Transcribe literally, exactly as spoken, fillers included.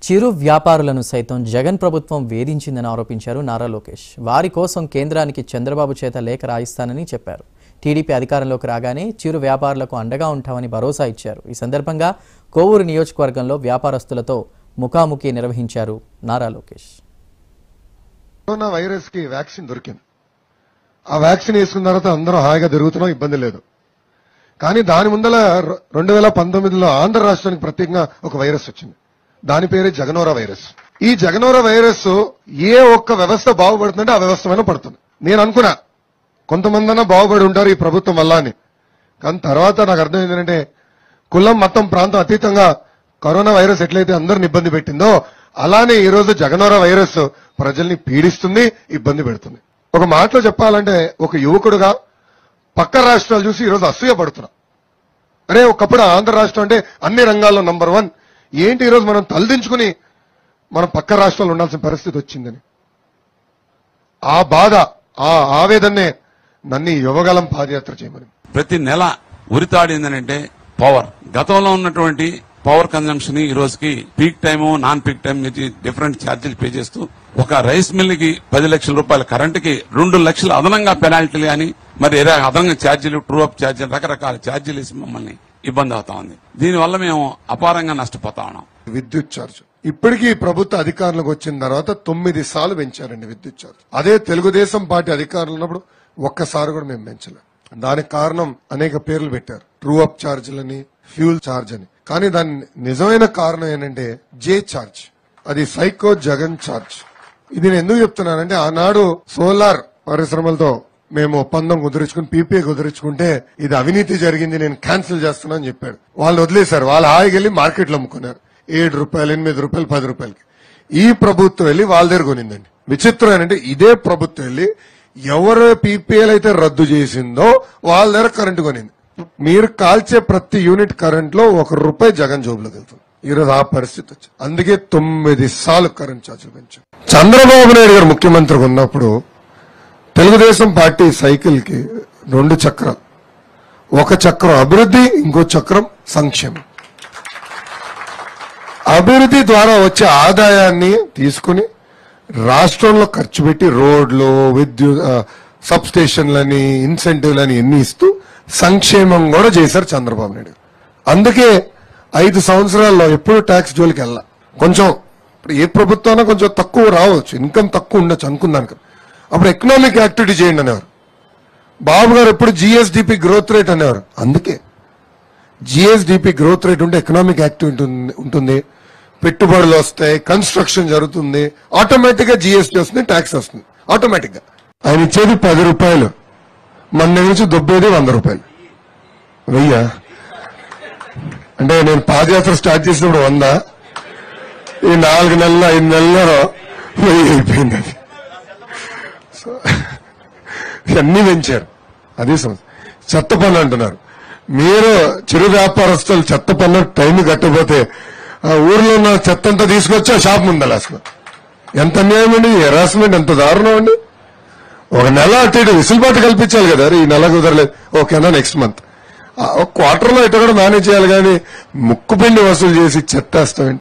చిరు వ్యాపారులను సైతం జగన్ ప్రభుత్వం వేధించిందని ఆరోపించారు నారా లోకేష్. వారి కోసం కేంద్రానికి చంద్రబాబు చేత లేఖ రాయిస్తానని చెప్పారు. టీడీపీ అధికారంలోకి రాగానే చిరు వ్యాపారులకు అండగా ఉంటామని భరోసా ఇచ్చారు. ఈ సందర్భంగా కోవూరు నియోజకవర్గంలో వ్యాపారస్తులతో ముఖాముఖి నిర్వహించారు నారా లోకేష్. కరోనా వైరస్ కి వ్యాక్సిన్ దొరికింది. ఆ వ్యాక్సిన్ వేసుకున్న తర్వాత అందరూ హాయిగా తిరుగుతున్నాం, ఇబ్బంది లేదు. కానీ దాని ముందల రెండు వేల పంతొమ్మిదిలో ఆంధ్ర రాష్ట్రానికి ప్రత్యేకంగా ఒక వైరస్ వచ్చింది. దాని పేరే జగనోరా వైరస్. ఈ జగనోరా వైరస్ ఏ ఒక్క వ్యవస్థ బాగుపడుతుందంటే ఆ వ్యవస్థ మీద పడుతుంది. నేను అనుకున్నా కొంతమంది అన్నా బాగుపడి ఉంటారు ఈ ప్రభుత్వం వల్ల అని. కానీ తర్వాత నాకు అర్థం ఏంటంటే కులం మతం ప్రాంతం అతీతంగా కరోనా వైరస్ ఎట్లయితే అందరిని ఇబ్బంది పెట్టిందో అలానే ఈ రోజు జగనోరా వైరస్ ప్రజల్ని పీడిస్తుంది, ఇబ్బంది పెడుతుంది. ఒక మాటలో చెప్పాలంటే ఒక యువకుడుగా పక్క రాష్ట్రాలు చూసి ఈరోజు అసూయ పడుతున్నా. అరే ఒకప్పుడు ఆంధ్ర రాష్ట్రం అంటే అన్ని రంగాల్లో నంబర్ వన్, ఏంటి ఈరోజు మనం తలదించుకుని మనం పక్క రాష్ట్రాలు ఉండాల్సిన పరిస్థితి వచ్చిందని ఆ బాధ, ఆ ఆవేదనే నన్ను యువగలం పాదయాత్ర చేయమని. ప్రతి నెల ఉరితాడిందనంటే పవర్, గతంలో ఉన్నటువంటి పవర్ కన్జంప్షన్ ఈ రోజుకి peak time non peak time different ఛార్జీలు పే చేస్తూ ఒక రైస్ మిల్ కి పది లక్షల రూపాయల కరెంటుకి రెండు లక్షలు అదనంగా పెనాల్టీలు అని మరి అదనంగా ఛార్జీలు, ట్రూ అప్ ఛార్జీలు, రకరకాల ఛార్జీలు వేసి మమ్మల్ని ఇబ్బంది అవుతా ఉంది. దీనివల్ల మేము అపారంగా నష్టపోతా ఉన్నాం. విద్యుత్ ఛార్జ్ ఇప్పటికీ ప్రభుత్వ అధికారులకు వచ్చిన తర్వాత తొమ్మిది సార్లు పెంచారండి విద్యుత్ ఛార్జ్. అదే తెలుగుదేశం పార్టీ అధికారులు ఉన్నప్పుడు ఒక్కసారి కూడా మేము పెంచలేం. దానికి కారణం అనేక పేర్లు పెట్టారు, ట్రూ అప్ ఛార్జీలని, ఫ్యూల్ ఛార్జ్ అని. కానీ దాని నిజమైన కారణం ఏంటంటే జే ఛార్జ్, అది సైకో జగన్ ఛార్జ్. ఇది నేను ఎందుకు చెప్తున్నానంటే ఆనాడు సోలార్ పరిశ్రమలతో మేము ఒప్పందం కుదుర్చుకుని పీపీఏ కుదుర్చుకుంటే ఇది అవినీతి జరిగింది, నేను క్యాన్సిల్ చేస్తున్నా అని చెప్పాడు. వాళ్ళు వదిలేశారు. వాళ్ళు హాయిగా వెళ్లి మార్కెట్లో అమ్ముకున్నారు. ఏడు రూపాయలు, ఎనిమిది రూపాయలు, పది రూపాయలకి. ఈ ప్రభుత్వం వెళ్లి వాళ్ళ దగ్గర కొనిందండి. విచిత్రం ఏంటంటే ఇదే ప్రభుత్వం వెళ్లి ఎవరు పీపీఏలు అయితే రద్దు చేసిందో వాళ్ళ దగ్గర కరెంటు కొనింది. మీరు కాల్చే ప్రతి యూనిట్ కరెంట్ లో ఒక రూపాయి జగన్ జోబులోకి వెళ్తుంది. ఈరోజు ఆ పరిస్థితి వచ్చింది. అందుకే తొమ్మిది సార్లు కరెంట్ ఛార్జీలు పెంచారు. చంద్రబాబు నాయుడు గారు ముఖ్యమంత్రిగా ఉన్నప్పుడు తెలుగుదేశం పార్టీ సైకిల్ కి రెండు చక్రాలు, ఒక చక్రం అభివృద్ధి, ఇంకో చక్రం సంక్షేమం. అభివృద్ధి ద్వారా వచ్చే ఆదాయాన్ని తీసుకుని రాష్ట్రంలో ఖర్చు పెట్టి రోడ్లు, విద్యుత్ సబ్ స్టేషన్లని, ఇన్సెంటివ్లని ఎన్ని ఇస్తూ సంక్షేమం కూడా చేశారు చంద్రబాబు నాయుడు. అందుకే ఐదు సంవత్సరాల్లో ఎప్పుడు ట్యాక్స్ జోలికి వెళ్ళా. కొంచెం ఏ ప్రభుత్వాన కొంచెం తక్కువ రావచ్చు, ఇన్కమ్ తక్కువ ఉండొచ్చు అనుకున్నాను. అప్పుడు ఎకనామిక్ యాక్టివిటీ చేయండి అనేవారు. బాబు గారు ఎప్పుడు జిఎస్డిపి గ్రోత్ రేట్ అనేవారు. అందుకే జిఎస్డిపి గ్రోత్ రేట్ ఉంటే ఎకనామిక్ యాక్టివిటీ ఉంటుంది, పెట్టుబడులు వస్తాయి, కన్స్ట్రక్షన్ జరుగుతుంది, ఆటోమేటిక్ గా జిఎస్టీ వస్తుంది, ట్యాక్స్ వస్తుంది ఆటోమేటిక్ గా. ఆయన ఇచ్చేది పది రూపాయలు, మన నుంచి దొబ్బేది వంద రూపాయలు. వెయ్యా అంటే నేను పాదయాత్ర స్టార్ట్ చేసినప్పుడు వంద, ఈ నాలుగు నెలల ఐదు నెలల్లో వెయ్యి అయిపోయింది. అది అన్ని పెంచారు. అదే సమస్య. చెత్త పన్ను అంటున్నారు. మీరు చిరు వ్యాపారస్తులు చెత్త పన్ను టైం కట్టకపోతే ఆ ఊర్లో ఉన్న చెత్త అంతా తీసుకొచ్చి ఆ షాప్ ముందు వేస్తున్నారు. ఎంత అన్యాయం అండి, హెరాస్మెంట్ ఎంత దారుణం అండి. ఒక నెల అటు ఇటు విసులుబాటు కల్పించాలి కదా. ఈ నెల కుదరలేదు, ఓకేనా నెక్స్ట్ మంత్ ఒక క్వార్టర్ లో ఇటు కూడా మేనేజ్ చేయాలి. కానీ ముక్కుపిండి వసూలు చేసి చెత్త వేస్తామండి.